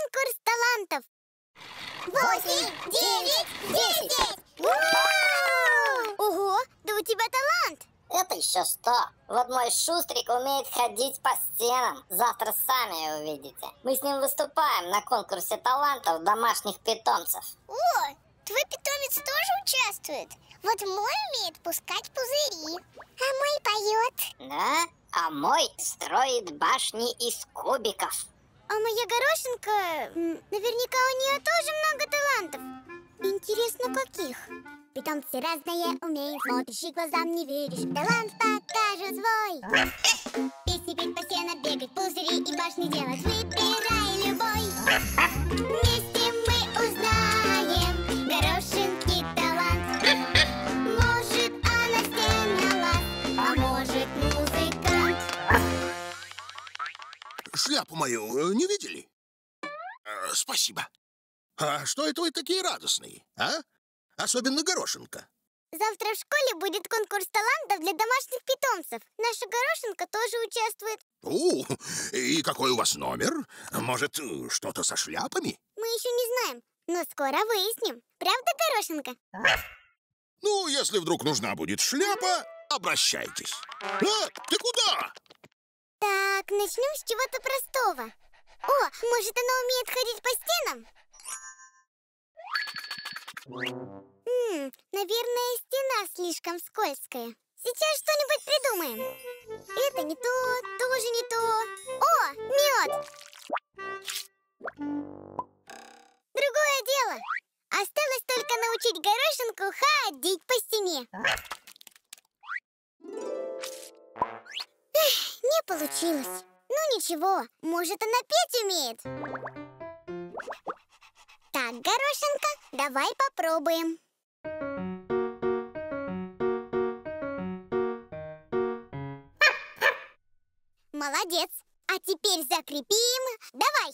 конкурс талантов. 8, 9, 10! Ого, да у тебя талант! Это еще что? Вот мой Шустрик умеет ходить по стенам. Завтра сами увидите. Мы с ним выступаем на конкурсе талантов домашних питомцев. О, твой питомец тоже участвует? Вот мой умеет пускать пузыри. А мой поет. Да? А мой строит башни из кубиков. А моя горошинка, наверняка у нее тоже много талантов. Интересно, каких? Питомцы разные, умеют, смотришь и глазам не веришь. Талант покажет свой. Песни петь по стенам, бегать, пузыри и башни делать. Выбирай любой. Вместе мы узнаем горошинки талант. Может, она стена лаз, а может, музыкант. Шляпу мою не видели? Спасибо. А что это вы такие радостные, а? Особенно горошинка. Завтра в школе будет конкурс талантов для домашних питомцев. Наша горошинка тоже участвует. И какой у вас номер? Может, что-то со шляпами? Мы еще не знаем, но скоро выясним. Правда, горошинка? Ну, если вдруг нужна будет шляпа, обращайтесь. Ты куда? Так, начнем с чего-то простого. О, может, она умеет ходить по стенам? Наверное, стена слишком скользкая. Сейчас что-нибудь придумаем. Это не то, тоже не то. О, мед! Другое дело. Осталось только научить горошинку ходить по стене. Не получилось. Ну ничего, может, она петь умеет. Так, горошинка, давай попробуем. Молодец. А теперь закрепим. Давай.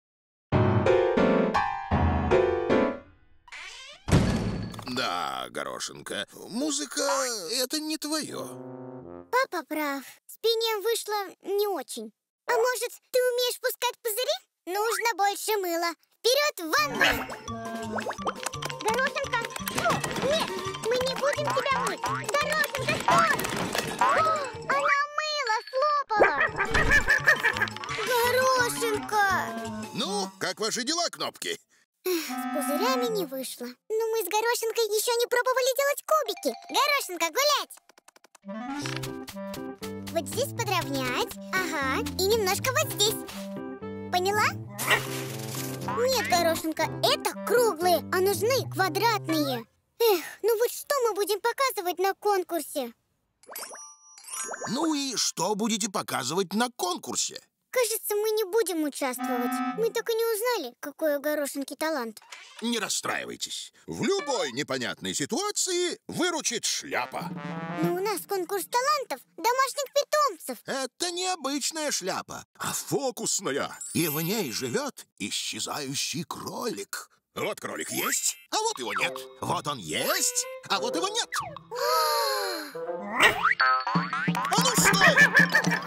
Да, горошинка, музыка — это не твое. Папа прав. С пением вышло не очень. А может, ты умеешь пускать пузыри? Нужно больше мыла. Вперед в ванну! Горошинка! Нет, мы не будем тебя мыть! Горошинка, стой! Она мыло слопала! Горошинка! Ну, как ваши дела, Кнопки? С пузырями не вышло. Но мы с Горошинкой еще не пробовали делать кубики. Горошинка, гулять! Вот здесь подровнять. Ага, и немножко вот здесь. Поняла? Нет, Горошинка, это круглые, а нужны квадратные. Эх, ну вот что мы будем показывать на конкурсе? Ну и что будете показывать на конкурсе? Кажется, мы не будем участвовать. Мы так и не узнали, какой у Горошинки талант. Не расстраивайтесь. В любой непонятной ситуации выручит шляпа. Но у нас конкурс талантов домашних питомцев. Это не обычная шляпа, а фокусная. И в ней живет исчезающий кролик. Вот кролик есть, а вот его нет. Вот он есть, а вот его нет. А ну что?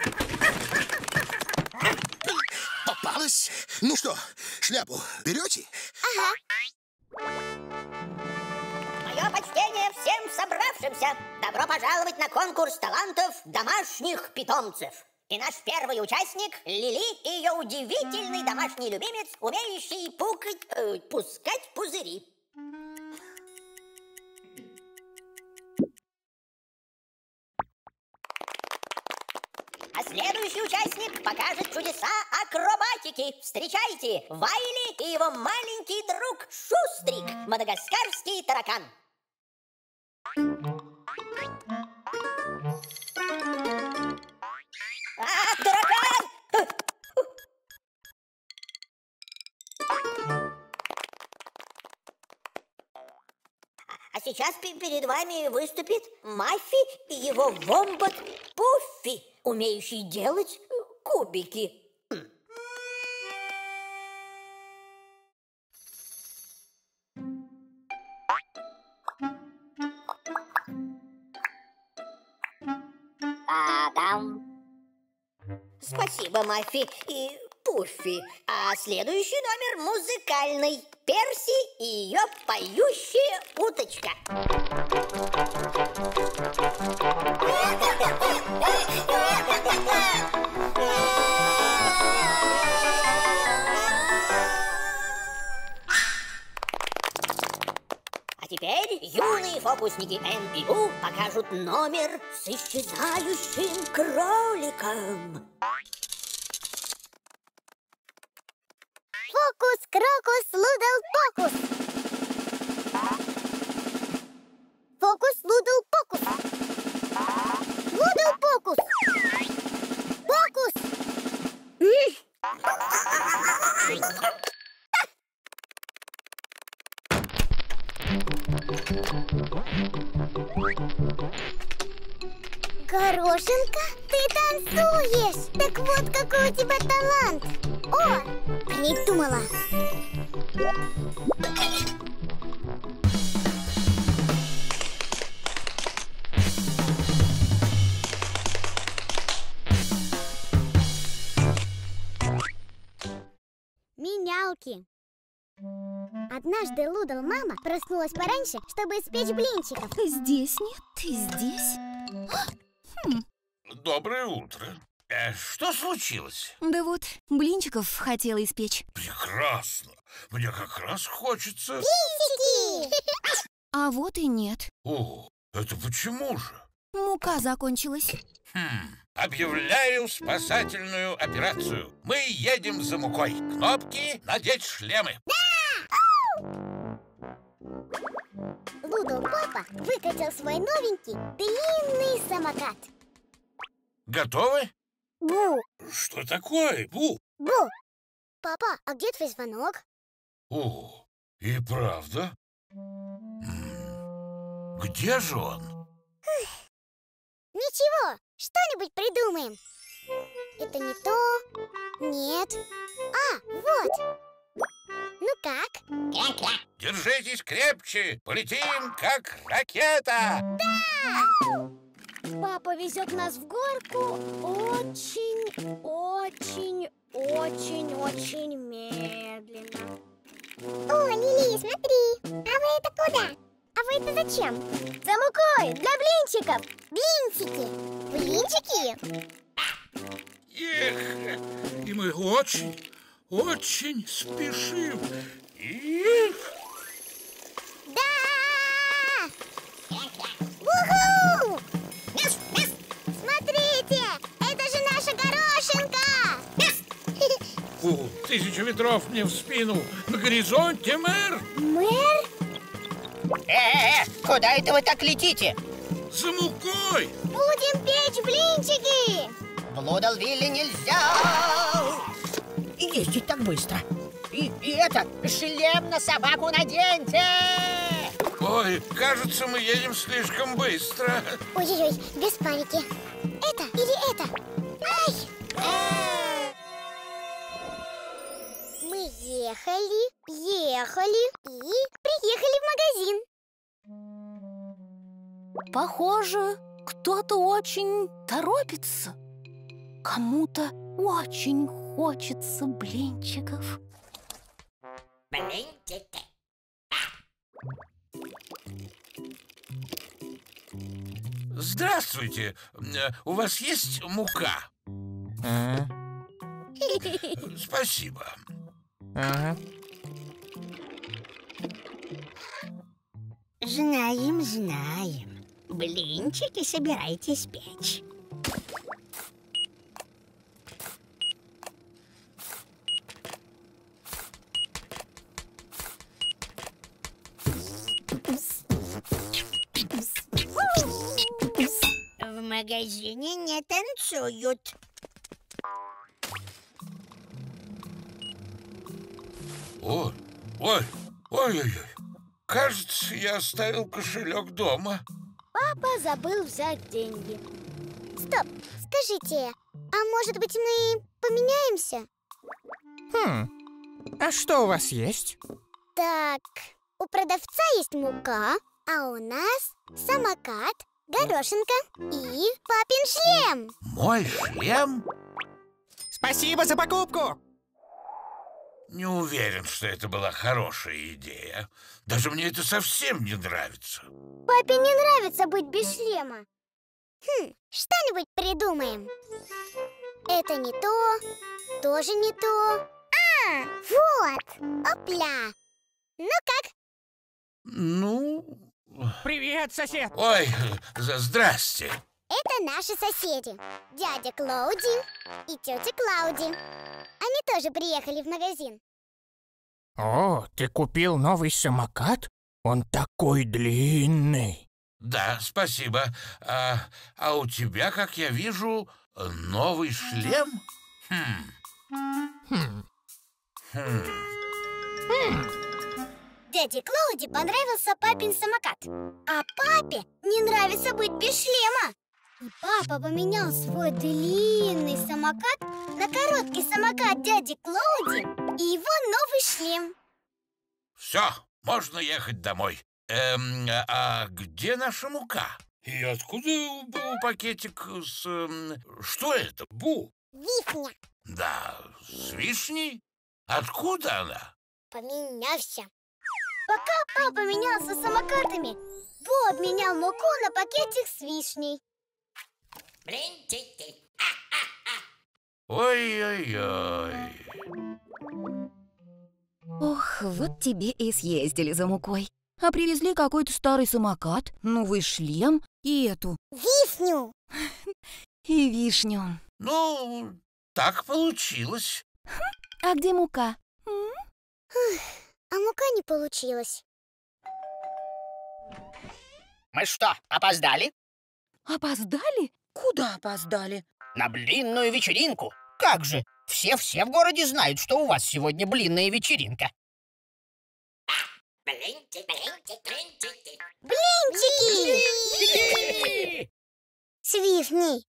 Попалась. Ну что, шляпу берете? Ага. Мое почтение всем собравшимся. Добро пожаловать на конкурс талантов домашних питомцев. И наш первый участник Лили и ее удивительный домашний любимец, умеющий пускать пузыри. А следующий участник покажет чудеса акробатики. Встречайте, Вайли и его маленький друг Шустрик, мадагаскарский таракан. Таракан! А сейчас перед вами выступит Маффи и его вомбат Пуффи, умеющий делать кубики. Та-дам! Спасибо, Маффи и Гуффи. А следующий номер музыкальный. Перси и ее поющая уточка. А теперь юные фокусники Н и У покажут номер с исчезающим кроликом. Фокус, крокус, лудл, покус. Фокус, лудл, покус. Лудл, покус. Покус. Горошинка, ты танцуешь! Так вот какой у тебя талант! О, придумала! Менялки. Однажды Лудл мама проснулась пораньше, чтобы испечь блинчиков. Здесь нет, ты здесь? Доброе утро. Что случилось? Да вот, блинчиков хотела испечь. Прекрасно. Мне как раз хочется... Блинчики! А вот и нет. О, это почему же? Мука закончилась. Объявляю спасательную операцию. Мы едем за мукой. Кнопки, надеть шлемы. Лудл папа выкатил свой новенький длинный самокат. Готовы? Бу! Что такое, Бу? Бу! Папа, а где твой звонок? О, и правда? Где же он? Ничего, что-нибудь придумаем. Это не то. Нет. А, вот. Ну как? Держитесь крепче. Полетим, как ракета. Папа везет нас в горку очень медленно. О, Лили, смотри. А вы это куда? А вы это зачем? За мукой, для блинчиков. Блинчики. Блинчики? Эх, и мы очень спешим. Эх. Да! Уху! Смотрите, это же наша горошинка! О, 1000 ветров мне в спину. На горизонте, мэр. Мэр? Куда это вы так летите? За мукой. Будем печь блинчики! В Лудл-Вилле нельзя ездить так быстро. И это, шлем на собаку наденьте! Ой, кажется, мы едем слишком быстро. Ой-ой-ой, без паники. Это или это? Ай! Мы ехали и приехали в магазин. Похоже, кто-то очень торопится. Кому-то очень хочется блинчиков. Блинчики. Здравствуйте. У вас есть мука? Спасибо. Знаем. Блинчики собираетесь печь. В магазине не танцуют. Ой. Кажется, я оставил кошелек дома. Папа забыл взять деньги. Стоп, скажите, а может быть мы поменяемся? А что у вас есть? Так, у продавца есть мука, а у нас самокат, горошинка и папин шлем. Мой шлем? Спасибо за покупку! Не уверен, что это была хорошая идея. Даже мне это совсем не нравится. Папе не нравится быть без шлема. Что-нибудь придумаем. Это не то, тоже не то. Вот! Опля! Ну как? Ну... Привет, сосед! Ой, здрасте. Это наши соседи. Дядя Клауди и тетя Клауди. Они тоже приехали в магазин. О, ты купил новый самокат? Он такой длинный. Да, спасибо. А у тебя, как я вижу, новый шлем? Дяде Клауди понравился папин самокат, а папе не нравится быть без шлема. И папа поменял свой длинный самокат на короткий самокат дяди Клауди и его новый шлем. Все, можно ехать домой. А где наша мука? И откуда пакетик с... Что это, Бу? Вишня Да, с вишней? Откуда она? поменялся. Пока папа менялся самокатами, Бу обменял муку на пакетик с вишней. Блинчики. Ой-ой-ой. Ох, вот тебе и съездили за мукой. А привезли какой-то старый самокат, новый шлем и эту... Вишню! И вишню. Ну, так получилось. А где мука? А мука не получилась. Мы что, опоздали? Опоздали? Куда опоздали? На блинную вечеринку. Как же? Все в городе знают, что у вас сегодня блинная вечеринка. Блинчики, блинчики, Блинчики! С вишней.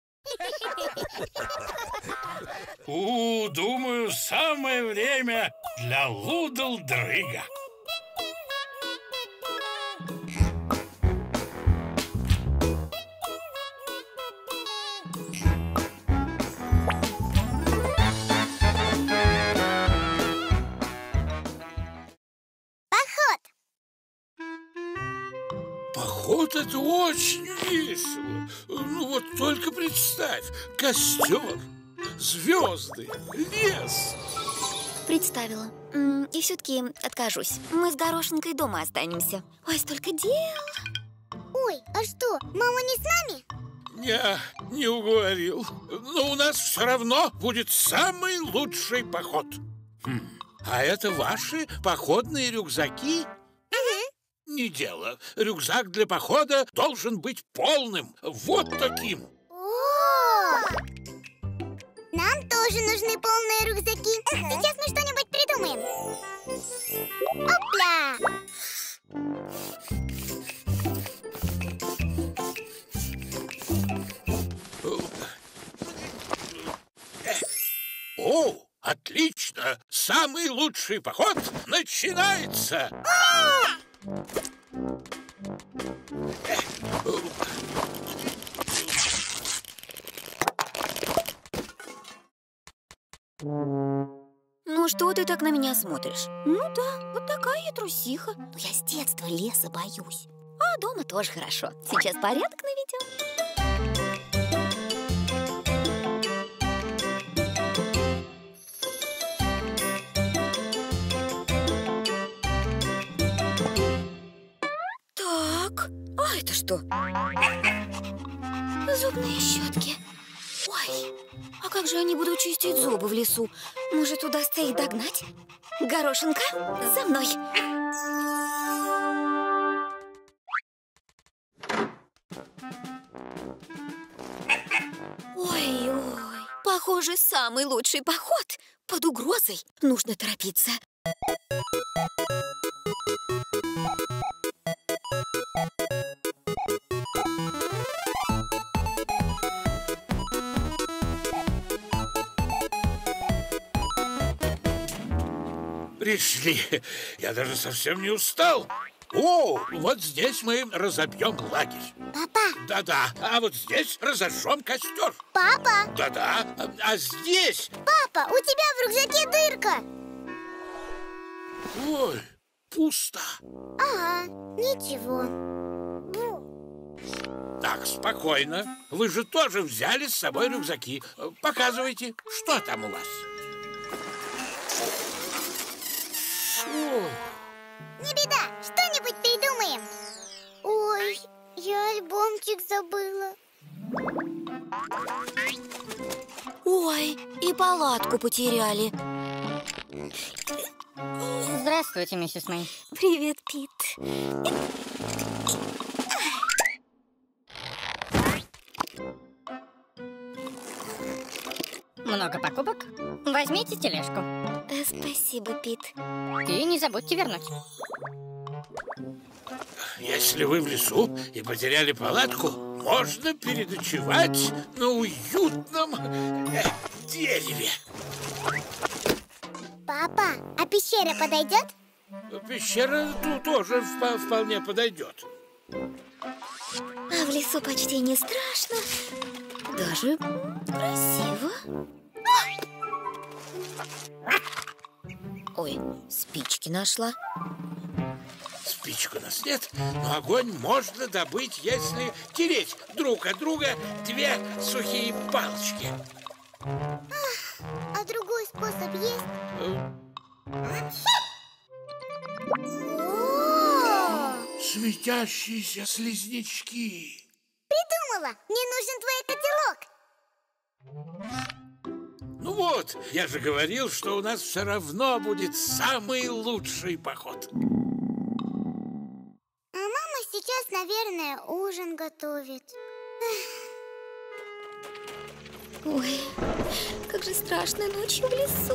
Думаю, самое время для лудл-дрыга. Поход — это очень весело. Ну вот только представь, костер, звезды, лес. Представила. И все-таки откажусь. Мы с Горошинкой дома останемся. Ой, столько дел. Ой, а что, мама не с нами? Не уговорил. Но у нас все равно будет самый лучший поход. А это ваши походные рюкзаки? Не дело. Рюкзак для похода должен быть полным. Вот таким. О! Нам тоже нужны полные рюкзаки. Сейчас мы что-нибудь придумаем. Опля! О, отлично! Самый лучший поход начинается! Ну что ты так на меня смотришь? Ну да, вот такая я трусиха. Но я с детства леса боюсь. А дома тоже хорошо. Сейчас порядок наведем. Так, а это что? Зубные щетки. Ой, а как же они будут чистить зубы в лесу? Может, удастся их догнать? Горошинка, за мной! Ой-ой, похоже, самый лучший поход под угрозой. Нужно торопиться. Пришли. Я даже совсем не устал. О, вот здесь мы разобьем лагерь. Папа! Да-да, а вот здесь разожжем костер. Папа! Да-да, а здесь... Папа, у тебя в рюкзаке дырка! Ой, пусто. Ага, ничего. Так, спокойно. Вы же тоже взяли с собой рюкзаки. Показывайте, что там у вас. Не беда, что-нибудь придумаем. Ой, я альбомчик забыла. Ой, и палатку потеряли. Здравствуйте, миссис Мэй. Привет, Пит. Много покупок? Возьмите тележку. Спасибо, Пит. И не забудьте вернуть. Если вы в лесу и потеряли палатку, можно переночевать на уютном дереве. Папа, а пещера подойдет? Пещера тоже вполне подойдет. А в лесу почти не страшно. Даже красиво. Ой, спички нашла. Спичек у нас нет, но огонь можно добыть, если тереть друг от друга две сухие палочки. А другой способ есть? О! Светящиеся слизнячки. Придумала! Мне нужен твой котелок. Ну вот, я же говорил, что у нас все равно будет самый лучший поход. А мама сейчас, наверное, ужин готовит. Ой, как же страшно ночью в лесу.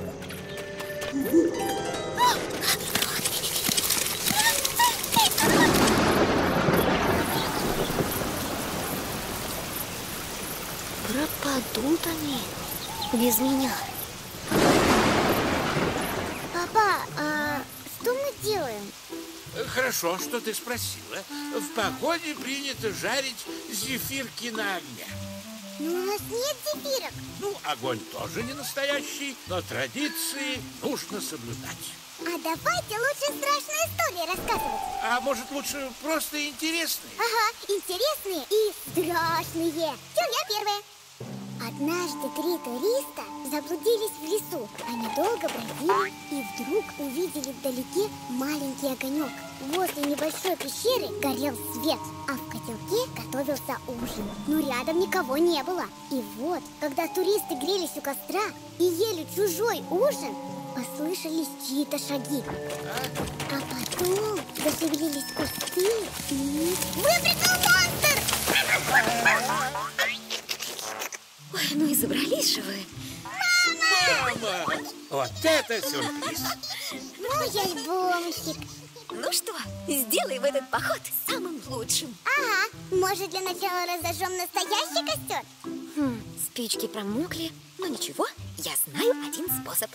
Пропадут они без меня. Папа, а что мы делаем? Хорошо, что ты спросила. В походе принято жарить зефирки на огне. Но у нас нет зефирок. Ну, огонь тоже не настоящий, но традиции нужно соблюдать. А давайте лучше страшные истории рассказывать. А может, лучше просто интересные? Ага, интересные и страшные. Все, я первая. Однажды 3 туриста заблудились в лесу. Они долго бродили и вдруг увидели вдалеке маленький огонек. Возле небольшой пещеры горел свет, а в котелке готовился ужин. Но рядом никого не было. И вот, когда туристы грелись у костра и ели чужой ужин, послышались чьи-то шаги. А потом зашевелились кусты и... Выбрикнул монстр! Ой, ну и забрались же вы. Мама! Вот это сюрприз! Мой альбомчик. Ну что, сделаем этот поход самым лучшим. Ага, может для начала разожжем настоящий костер? Спички промокли, но ничего, я знаю один способ.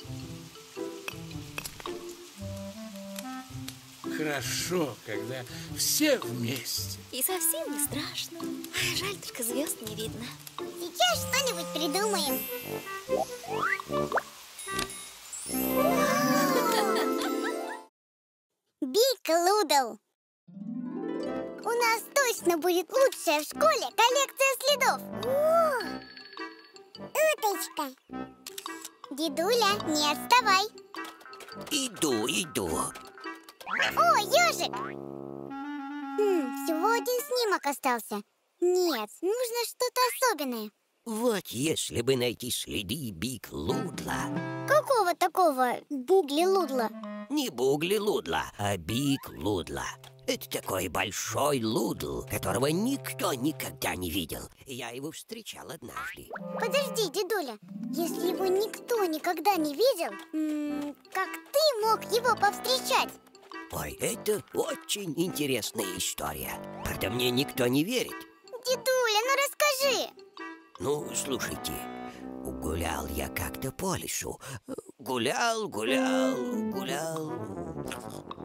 Хорошо, когда все вместе. И совсем не страшно. Ай, жаль, только звезд не видно. Сейчас что-нибудь придумаем. Биг Лудл. У нас точно будет лучшая в школе коллекция следов. Уточка. Дедуля, не отставай. Иду. О, ежик! Всего один снимок остался. Нет, нужно что-то особенное. Вот если бы найти следы Биг Лудла. Какого такого Бугли Лудла? Не Бугли Лудла, а Биг Лудла. Это такой большой лудл, которого никто никогда не видел. Я его встречал однажды. Подожди, дедуля, если его никто никогда не видел, как ты мог его повстречать? Ой, это очень интересная история. Правда, мне никто не верит. Дедуля, ну расскажи. Ну, слушайте, гулял я как-то по лесу. Гулял.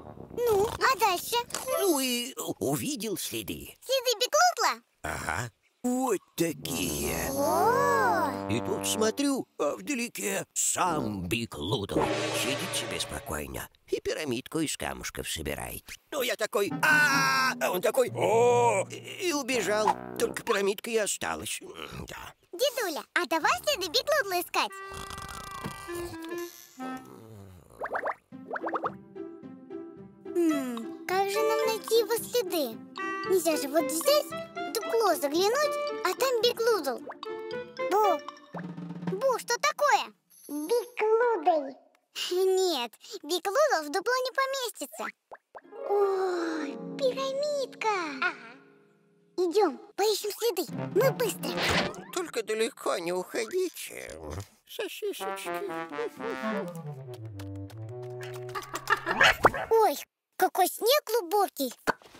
Ну, а дальше? Ну и увидел следы. Следы Биг Лудла? Ага. Вот такие. И тут смотрю, а вдалеке сам Биг Лудл сидит себе спокойно и пирамидку из камушков собирает. Ну, я такой, а он такой, о, и убежал. Только пирамидка и осталась. Да. Дедуля, а давай следы Биг Лудла искать. Как же нам найти его следы? Нельзя же вот взять, в дупло заглянуть, а там Биг Лудл. Бу, что такое? Биг Лудл. Нет, Биг Лудл в дупло не поместится. Ой, пирамидка. Идем, поищем следы. Мы быстро. Только далеко не уходите, сосисочки. Ой, какой снег глубокий.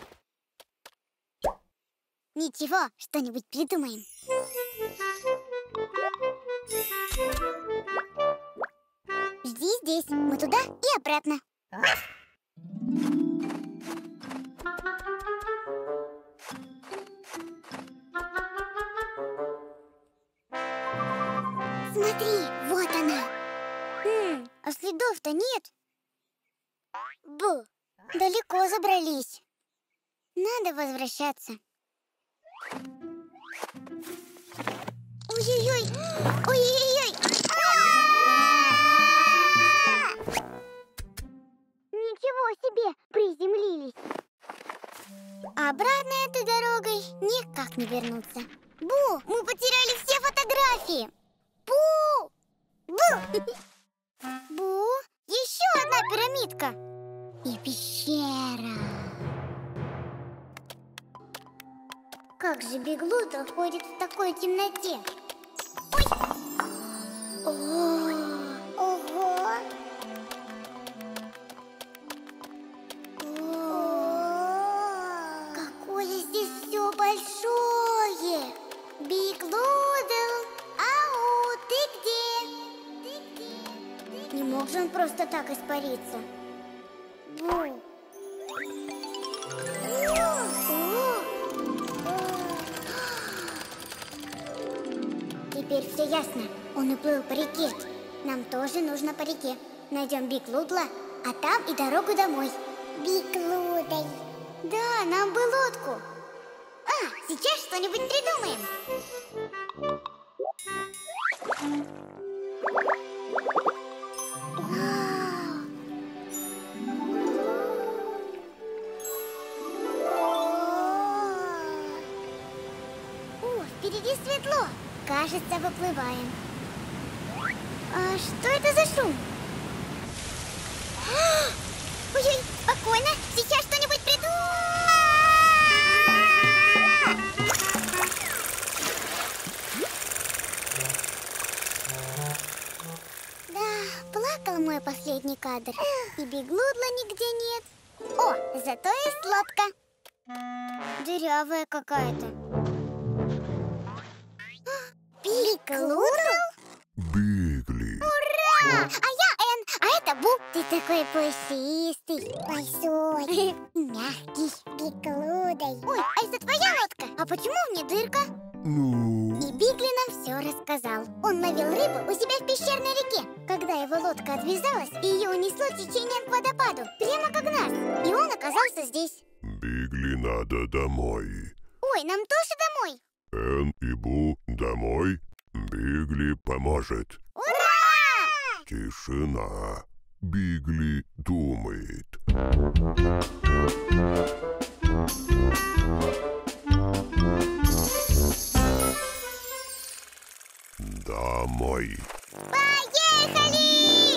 Ничего, что-нибудь придумаем. Жди здесь, мы туда и обратно. Смотри, вот она. А следов-то нет. Бу, далеко забрались. Надо возвращаться. Ой-ой-ой! Ой-ой-ой! Ничего себе! Приземлились. Обратно этой дорогой никак не вернуться. Бу! Мы потеряли все фотографии! Бу! Бу! Бу! Еще одна пирамидка! И пещера! Как же Биг Лудл ходит в такой темноте? Ой! Ого! Какое здесь все большое! Биг Лудл! Ау, ты где? Не мог же он просто так испариться. Бу! Теперь все ясно. Он уплыл по реке. Нам тоже нужно по реке. Найдем Биг Лудла, а там и дорогу домой. Биг Лудл. Да, нам бы лодку. Сейчас что-нибудь придумаем. Впереди светло. Кажется, выплываем. А что это за шум? Ой-ой, спокойно, сейчас что-нибудь придумаем. Да, плакал мой последний кадр. И Биг Лудла нигде нет. О, зато есть лодка. Дырявая какая-то. Биг Лудл? Бигли. Ура! А я Энн, а это Бу. Ты такой пушистый. Большой. Мягкий. Биг Лудл. Ой, а это твоя лодка? А почему в ней дырка? Ну... И Бигли нам все рассказал. Он ловил рыбу у себя в пещерной реке. Когда его лодка отвязалась, ее унесло течением к водопаду, прямо как нас. И он оказался здесь. Бигли надо домой. Ой, нам тоже домой. Энн и Бу домой. Бигли поможет. Ура! Тишина. Бигли думает. Домой. Поехали!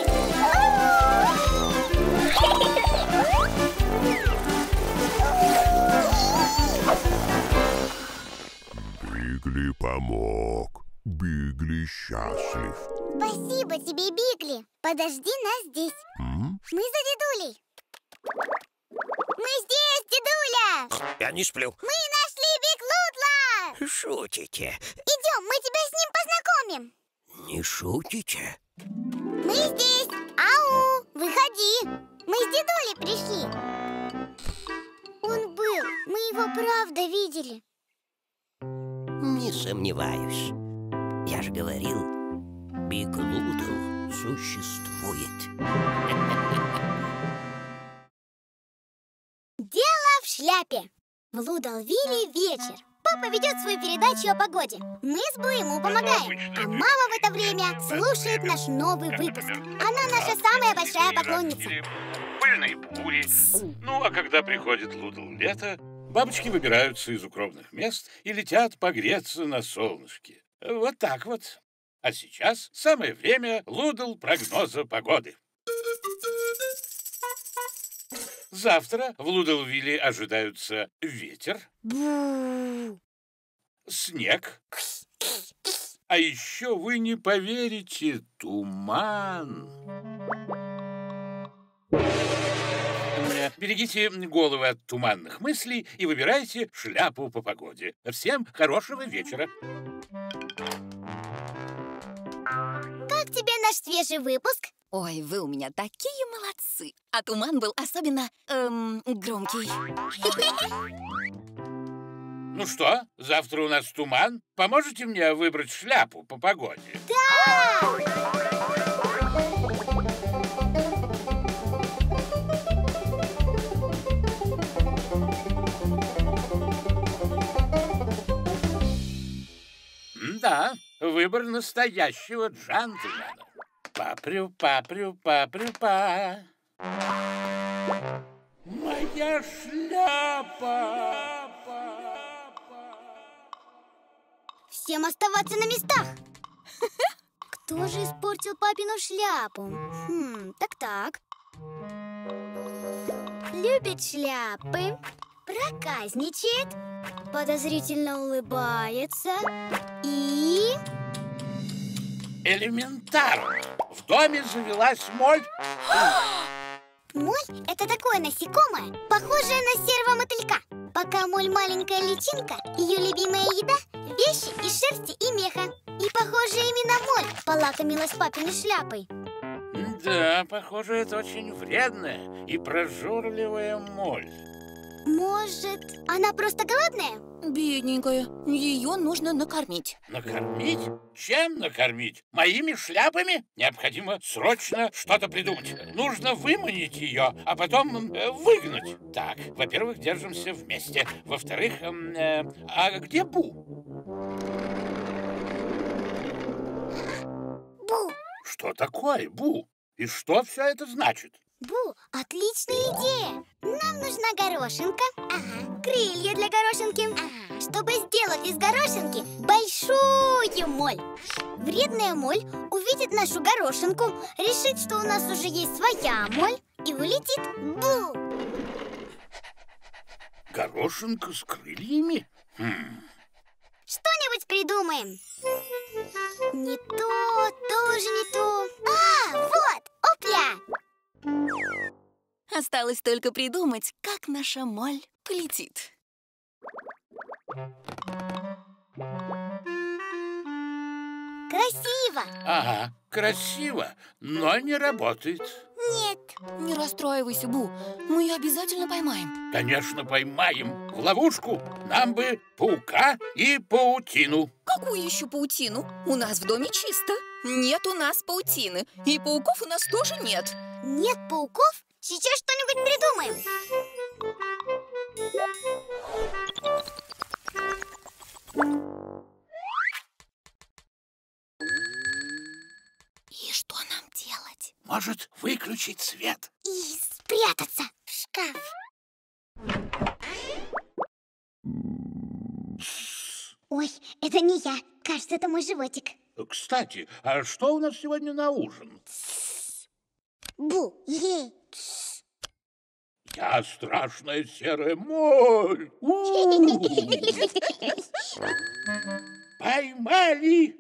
Бигли помог. Бигли счастлив. Спасибо тебе, Бигли. Подожди нас здесь. Мы за дедулей. Мы здесь, дедуля. Я не сплю. Мы нашли Биг Лудла. Шутите? Идем, мы тебя с ним познакомим. Не шутите? Мы здесь. Ау, выходи. Мы с дедулей пришли. Он был. Мы его правда видели. сомневаюсь. Я же говорил, Биг Лудл существует. Дело в шляпе. В Лудалвилле вечер. Папа ведет свою передачу о погоде. Мы с Бу ему помогаем. А мама в это время слушает наш новый выпуск. Она наша самая большая поклонница. Пыльные бури. Ну, а когда приходит Лудл лето, бабочки выбираются из укромных мест и летят погреться на солнышке. Вот так вот. А сейчас самое время Лудл прогноза погоды. Завтра в Лудалвилле ожидаются ветер, снег, а еще вы не поверите, туман. Берегите головы от туманных мыслей и выбирайте шляпу по погоде. Всем хорошего вечера. Как тебе наш свежий выпуск? Ой, вы у меня такие молодцы. А туман был особенно, громкий. Ну что, завтра у нас туман. Поможете мне выбрать шляпу по погоде? Да! Да, выбор настоящего джентльмена. Папрю-папрю-папрю-па. Моя шляпа! Всем оставаться на местах. Кто же испортил папину шляпу? Так. Любит шляпы, проказничает, подозрительно улыбается и... Элементарно. В доме завелась моль. Моль – это такое насекомое, похожее на серого мотылька. Пока моль маленькая личинка, ее любимая еда – вещи из шерсти и меха. И, похоже, именно моль полакомилась папиной шляпой. Да, похоже, это очень вредная и прожорливая моль. Может, она просто голодная? Бедненькая, ее нужно накормить. Накормить? Чем накормить? Моими шляпами? Необходимо срочно что-то придумать. Нужно выманить ее, а потом выгнать. Так, во-первых, держимся вместе. Во-вторых, а где Бу? Бу! Что такое, Бу? И что все это значит? Бу, отличная идея! Нам нужна горошинка, крылья для горошинки, чтобы сделать из горошинки большую моль. Вредная моль увидит нашу горошинку, решит, что у нас уже есть своя моль, и улетит. Бу! Горошинка с крыльями? Что-нибудь придумаем. Не то, тоже не то. Вот, опля! Осталось только придумать, как наша моль полетит. Красиво! Ага, красиво, но не работает. Нет. Не расстраивайся, Бу. Мы ее обязательно поймаем. Конечно, поймаем. В ловушку нам бы паука и паутину. Какую еще паутину? У нас в доме чисто. Нет у нас паутины. И пауков у нас тоже нет. Нет пауков? Сейчас что-нибудь придумаем. И что нам делать? Может, выключить свет? И спрятаться в шкаф. Ой, это не я. Кажется, это мой животик. Кстати, а что у нас сегодня на ужин? Бу, ей. Я страшная серая моль. Поймали!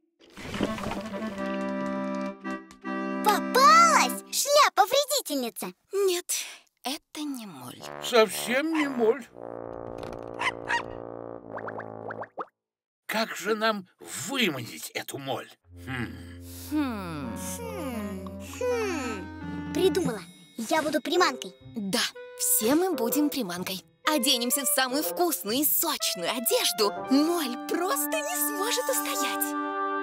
Попалась! Шляпа-вредительница! Нет, это не моль. Совсем не моль. Как же нам выманить эту моль? Придумала. Я буду приманкой. Да, все мы будем приманкой. оденемся в самую вкусную и сочную одежду, моль просто не сможет устоять.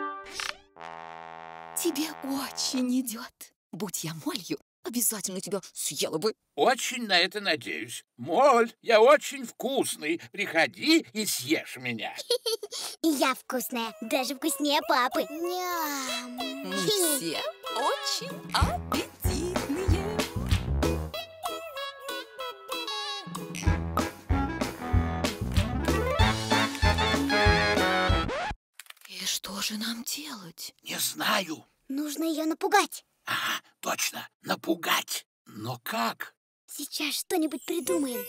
Тебе очень идет. Будь я молью, обязательно тебя съела бы. Очень на это надеюсь. Моль, я очень вкусный. Приходи и съешь меня. И я вкусная, даже вкуснее папы. Ням. Мы все очень аппетитные. И что же нам делать? Не знаю. Нужно ее напугать. Ага, точно, напугать. Но как? Сейчас что-нибудь придумаем.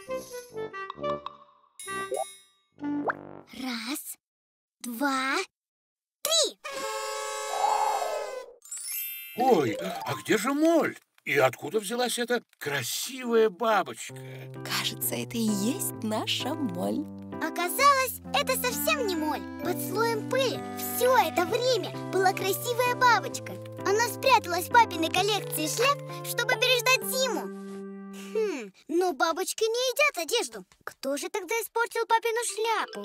Раз, два, три. Ой, а где же моль? И откуда взялась эта красивая бабочка? Кажется, это и есть наша моль. Оказалось, это совсем не моль. Под слоем пыли все это время была красивая бабочка. Она спряталась в папиной коллекции шляп, чтобы переждать зиму. Но бабочки не едят одежду. Кто же тогда испортил папину шляпу?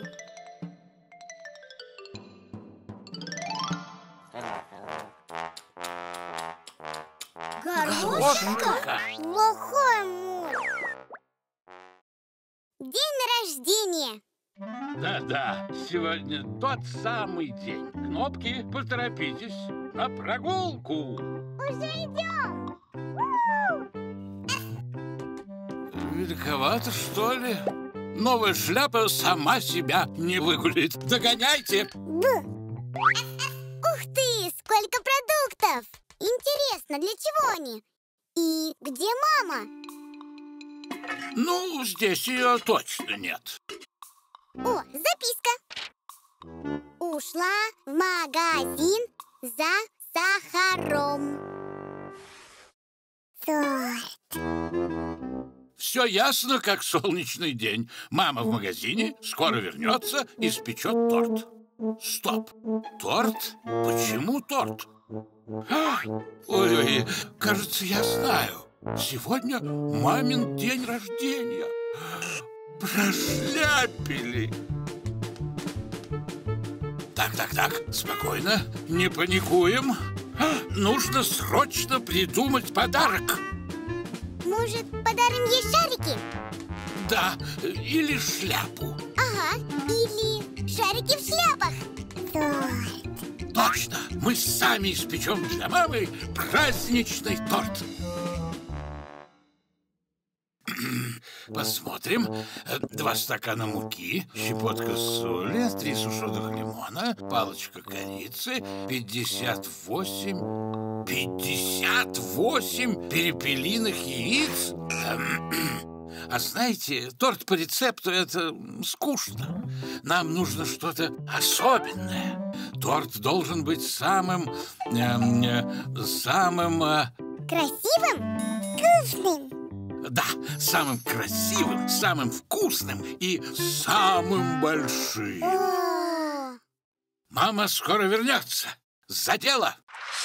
Горошка? Плохой моль. День рождения. Да-да, сегодня тот самый день. Кнопки, поторопитесь на прогулку. Уже идем. Великовато, что ли? Новая шляпа сама себя не выгулит. Догоняйте! Ух ты, сколько продуктов! Интересно, для чего они? И где мама? Ну, здесь ее точно нет. О, записка. Ушла в магазин за сахаром. Торт. Все ясно, как солнечный день. Мама в магазине, скоро вернется, испечет торт. Стоп! Торт? Почему торт? Ой, кажется, я знаю. Сегодня мамин день рождения. Прошляпили. Так, спокойно, не паникуем. Нужно срочно придумать подарок. Может, подарим ей шарики? Да, или шляпу. Ага, или шарики в шляпах. Торт. Точно, мы сами испечем для мамы праздничный торт. Посмотрим. 2 стакана муки, щепотка соли, 3 сушеных лимона, палочка корицы, 58 перепелиных яиц. А знаете, торт по рецепту — это скучно. Нам нужно что-то особенное. Торт должен быть самым... Красивым? Вкусным? Да, самым красивым, самым вкусным и самым большим. О! Мама скоро вернется. За дело!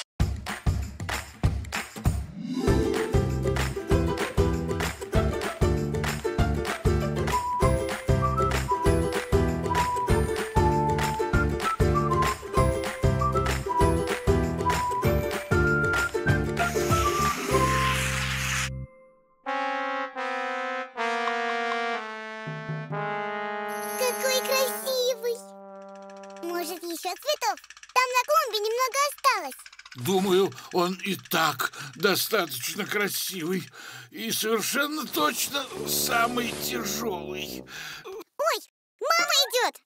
Какой красивый! Может, еще цветов? Там на клумбе немного осталось. Думаю, он и так достаточно красивый. И совершенно точно самый тяжелый. Ой, мама идет!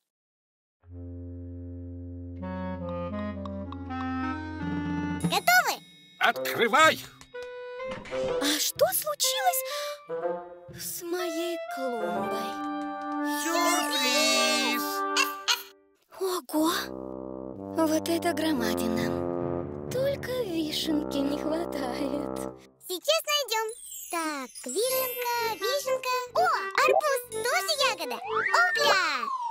Готовы? Открывай! А что случилось с моей клумбой? Сюрприз! Ого! Вот это громадина. Только вишенки не хватает. Сейчас найдем. Так, вишенка. О, арбуз, тоже ягода. Опля!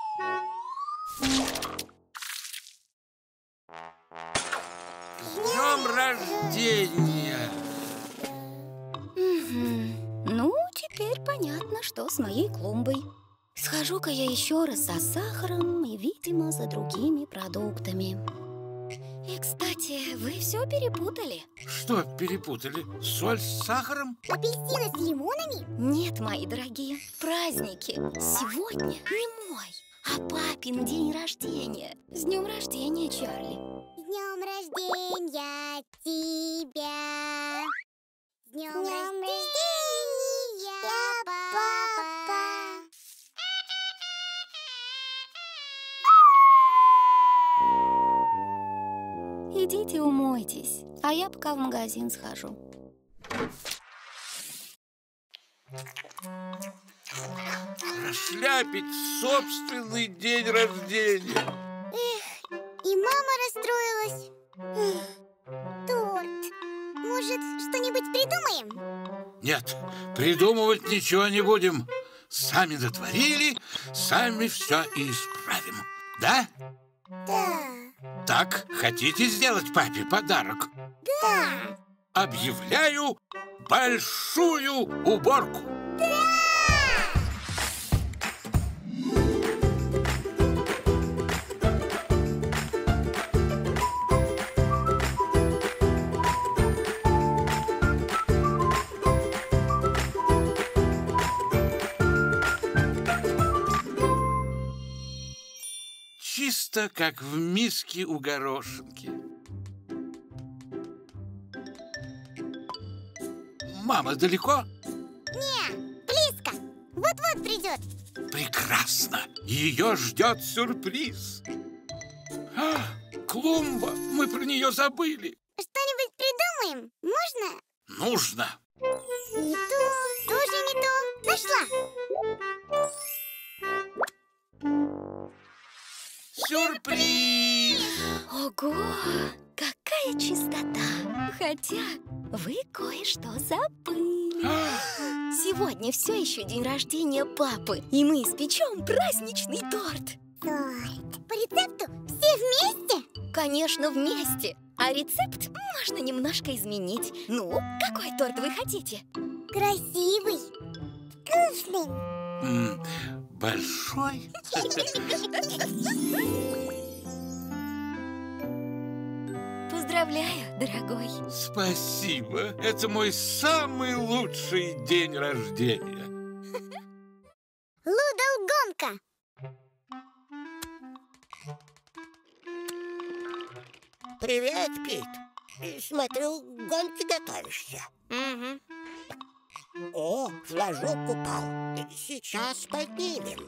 С днем рождения! Ну, теперь понятно, что с моей клумбой. Схожу-ка я еще раз за сахаром и, видимо, за другими продуктами. И, кстати, вы все перепутали. Что перепутали? Соль с сахаром? Апельсины с лимонами? Нет, мои дорогие, праздники сегодня не мой, а папин день рождения. С днем рождения, Чарли. С днем рождения тебя! С днем рождения, папа! Идите умойтесь, а я пока в магазин схожу. Прошляпить собственный день рождения. Эх, и мама расстроилась. Торт. Может, что-нибудь придумаем? Нет, придумывать ничего не будем. Сами натворили, сами все и исправим. Да? Да. Так, хотите сделать папе подарок? Да. Объявляю большую уборку. Чисто как в миске у горошинки. Мама далеко? Не, близко. Вот-вот придет. Прекрасно. Ее ждет сюрприз. Клумба. Мы про нее забыли. Что-нибудь придумаем? Можно? Нужно. Не то, тоже не то. Нашла. Сюрприз! Ого, какая чистота! Хотя вы кое-что забыли. Сегодня все еще день рождения папы, и мы испечем праздничный торт. Торт. По рецепту все вместе? Конечно, вместе. А рецепт можно немножко изменить. Ну, какой торт вы хотите? Красивый. Вкусный. Большой. Поздравляю, дорогой. Спасибо. Это мой самый лучший день рождения. Лудл-гонка. Привет, Пит. Смотрю, к гонке готовишься. Угу. О, флажок упал. Сейчас поднимем.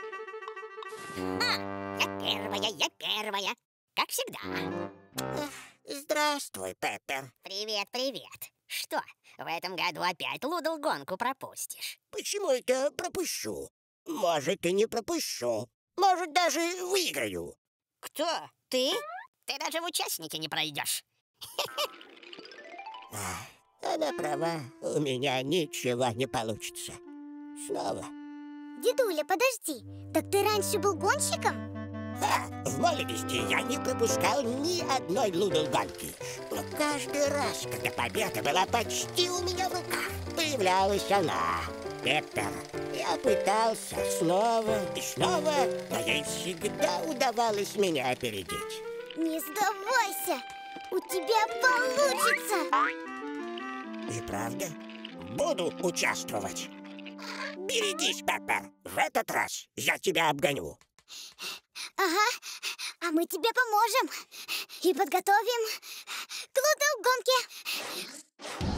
Я первая. Как всегда. Здравствуй, Пеппер. Привет. Что, в этом году опять лудл-гонку пропустишь? Почему это пропущу? Может, и не пропущу. Может, даже выиграю. Кто? Ты? Ты даже в участники не пройдешь. Она права, у меня ничего не получится. Снова. Дедуля, подожди. Так ты раньше был гонщиком? В молодости я не пропускал ни одной лудл-гонки. Но каждый раз, когда победа была почти у меня в руках, появлялась она, Пеппер. Я пытался снова и снова, но ей всегда удавалось меня опередить. Не сдавайся! У тебя получится! И правда? Буду участвовать. Берегись, Пеппер. В этот раз я тебя обгоню. Ага, а мы тебе поможем и подготовим к лудл-гонке.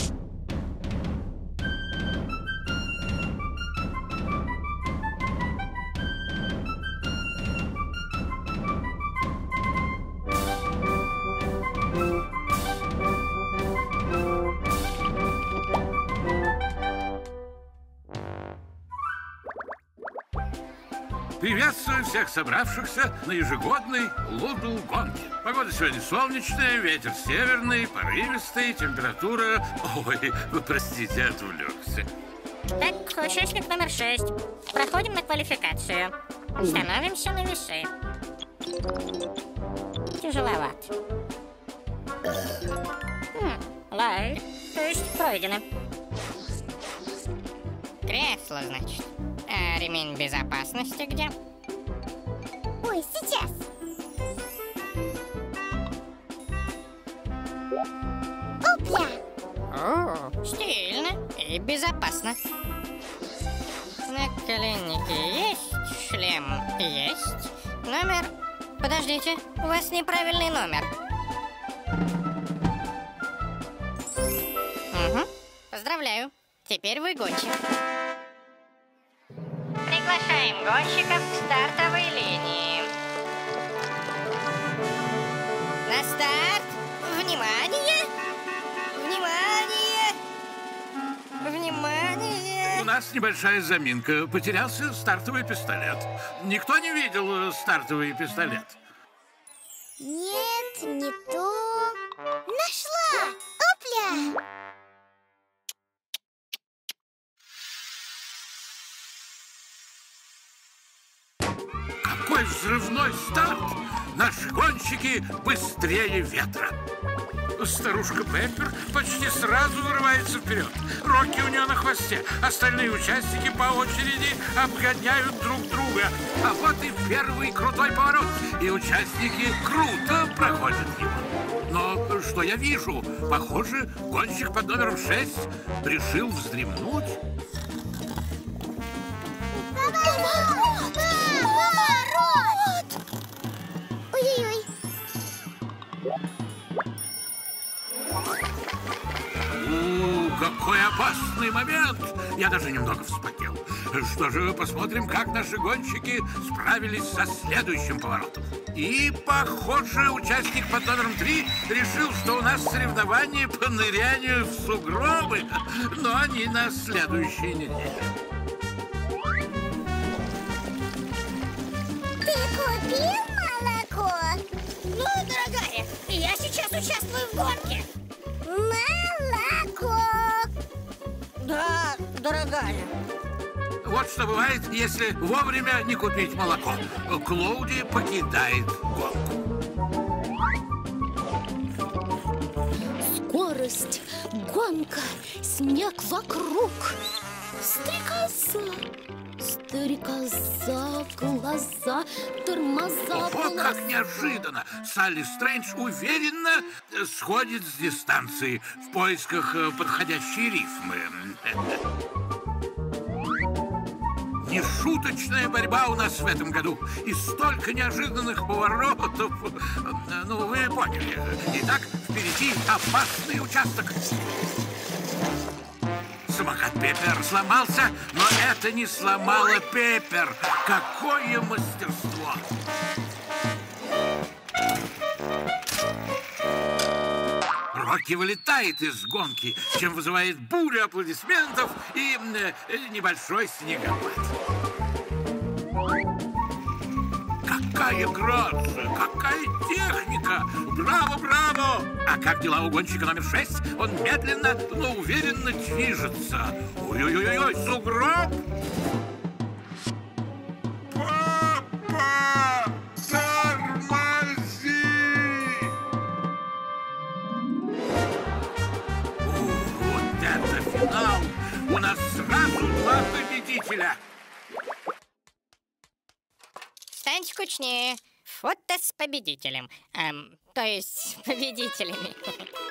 Приветствую всех собравшихся на ежегодной лудл-гонке. Погода сегодня солнечная, ветер северный, порывистый, температура... Ой, вы простите, отвлекся. Так, участник номер 6. Проходим на квалификацию. Становимся на весы. Тяжеловато. Лай, то есть пройдено. Кресло, значит. А ремень безопасности где? Ой, сейчас. Опля! О, стильно и безопасно. Наколенники есть, шлем есть, номер... Подождите, у вас неправильный номер. Угу. Поздравляю, теперь вы гонщик. Приглашаем гонщиков к стартовой линии. На старт! Внимание! Внимание! Внимание! У нас небольшая заминка. Потерялся стартовый пистолет. Никто не видел стартовый пистолет? Нет, не то. Нашла! Опля! Какой взрывной старт! Наши гонщики быстрее ветра. Старушка Пеппер почти сразу вырывается вперед. Рокки у нее на хвосте. Остальные участники по очереди обгоняют друг друга. А вот и первый крутой поворот. И участники круто проходят его. Но что я вижу? Похоже, гонщик под номером 6 решил вздремнуть. Ой-ой-ой. Какой опасный момент! Я даже немного вспотел. Что же, посмотрим, как наши гонщики справились со следующим поворотом. И, похоже, участник под номером 3 решил, что у нас соревнование по нырянию в сугробы, но не на следующей неделе. Ты купил молоко? Ну, дорогая, я сейчас участвую в гонке. Молоко! Да, дорогая. Вот что бывает, если вовремя не купить молоко. Клоуди покидает гонку. Скорость, гонка, снег вокруг. Стрекоза, стрекоза, глаза, тормоза. Ого, как неожиданно! Салли Стрэндж уверенно сходит с дистанции в поисках подходящей рифмы. Нешуточная борьба у нас в этом году. И столько неожиданных поворотов. Ну, вы поняли. Итак, впереди опасный участок. Самокат Пеппер сломался, но это не сломало Пеппер. Какое мастерство! Рокки вылетает из гонки, чем вызывает бурю аплодисментов и небольшой снегопад. Какая грация, какая техника! Браво, браво! А как дела у гонщика номер 6? Он медленно, но уверенно движется. Ой-ой-ой, сугроб! Папа, тормози! Вот это финал! У нас сразу 2 победителя! Стань скучнее. Фото с победителем. То есть с победителями.